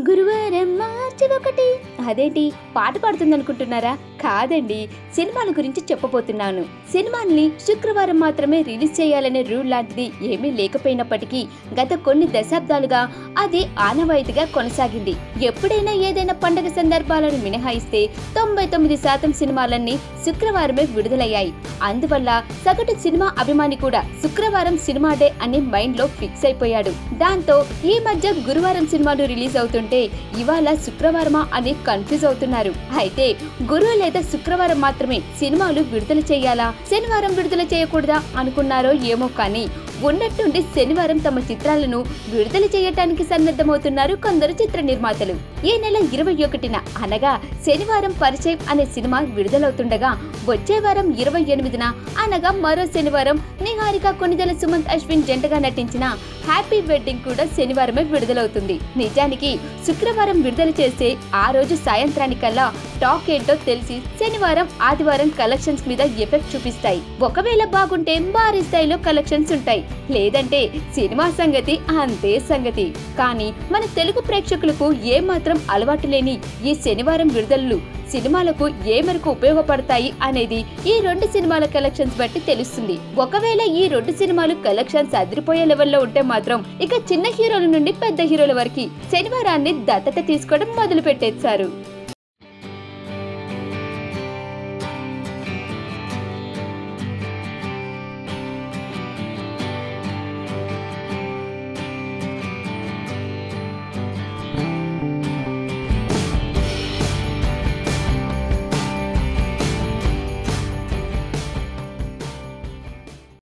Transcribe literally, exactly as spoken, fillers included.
గురువారం మార్చి ఒకటి. అదేంటి పాట పాడుతుందనుకుంటున్నారా? కాదండి, సినిమాల గురించి చెప్పబోతున్నాను. సినిమాల్ని శుక్రవారం మాత్రమే రిలీజ్ చేయాలనే రూల్ లాంటిది ఏమీ లేకపోయినప్పటికీ గత కొన్ని దశాబ్దాలుగా అది ఆనవాయితీగా కొనసాగింది. ఎప్పుడైనా ఏదైనా పండగ సందర్భాలను మినహాయిస్తే తొంభై తొమ్మిది శాతం సినిమాలన్నీ శుక్రవారమే విడుదలయ్యాయి. అందువల్ల సగటు సినిమా అభిమాని కూడా శుక్రవారం సినిమా డే అని మైండ్ లో ఫిక్స్ అయిపోయాడు. దాంతో ఈ మధ్య గురువారం సినిమాలు రిలీజ్ అవుతుంటే ఇవాళ శుక్రవారమా అని కన్ఫ్యూజ్ అవుతున్నారు. అయితే గురు లేదా శుక్రవారం మాత్రమే సినిమాలు విడుదల చేయాలా, శనివారం విడుదల చేయకూడదా అనుకున్నారో ఏమో కానీ ఉన్నట్టుండి శనివారం తమ చిత్రాలను విడుదల చేయటానికి సన్నద్ధమవుతున్నారు కొందరు చిత్ర నిర్మాతలు. ఈ నెల ఇరవై ఒకటిన అనగా శనివారం పరిచయం అనే సినిమా విడుదలవుతుండగా వచ్చే వారం ఇరవై ఎనిమిదిన అనగా మరో శనివారం నిహారిక కొణిదెల సుమంత్ అశ్విన్ జంటగా నటించిన హ్యాపీ వెడ్డింగ్ కూడా శనివారమే విడుదలవుతుంది. నిజానికి శుక్రవారం విడుదల చేస్తే ఆ రోజు సాయంత్రానికల్లా టాక్ ఏంటో తెలిసి శనివారం ఆదివారం కలెక్షన్స్ మీద ఎఫెక్ట్ చూపిస్తాయి. ఒకవేళ బాగుంటే భారీ స్థాయిలో కలెక్షన్స్ ఉంటాయి, లేదంటే సినిమా సంగతి అంతే సంగతి. కానీ మన తెలుగు ప్రేక్షకులకు ఏమాత్రం అలవాటు లేని ఈ శనివారం విడుదలలు సినిమాలకు ఏ మేరకు ఉపయోగపడతాయి అనేది ఈ రెండు సినిమాల కలెక్షన్స్ బట్టి తెలుస్తుంది. ఒకవేళ ఈ రెండు సినిమాలు కలెక్షన్స్ అదిరిపోయే లెవెల్లో ఉంటే మాత్రం ఇక చిన్న హీరోల నుండి పెద్ద హీరోల వరకు శనివారాన్ని దత్తత తీసుకోవడం మొదలు పెట్టేశారు.